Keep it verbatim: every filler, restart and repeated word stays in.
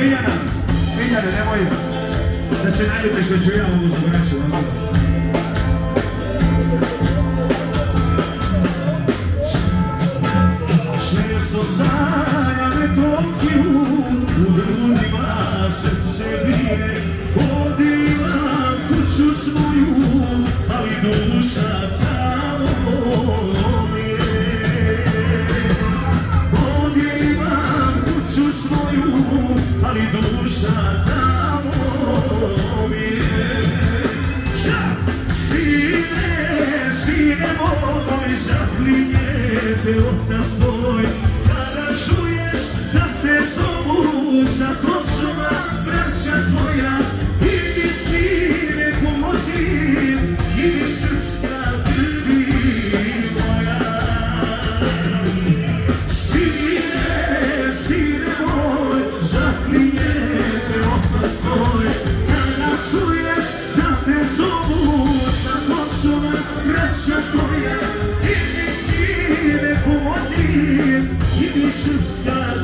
Miljana, Miljane, nemoj da se naljubeš da ću ja ovu za braću. Često sanjam Tokiju, u grudima srce bije, odivam kuću svoju, ali duša tamo mi je. Odivam kuću svoju, ali duša tamo mi je. Šta? Sine, sine moj, zaklinje te otac tvoj, kada čuješ da te zovu za Kosova, braća tvoja, idi sine pomozi, idi srpska krvi moja. Sine, sine moj, zaklinje te otac tvoj, kada čuješ da te zovu za Kosova, braća tvoja, idi sine pomozi, idi srpska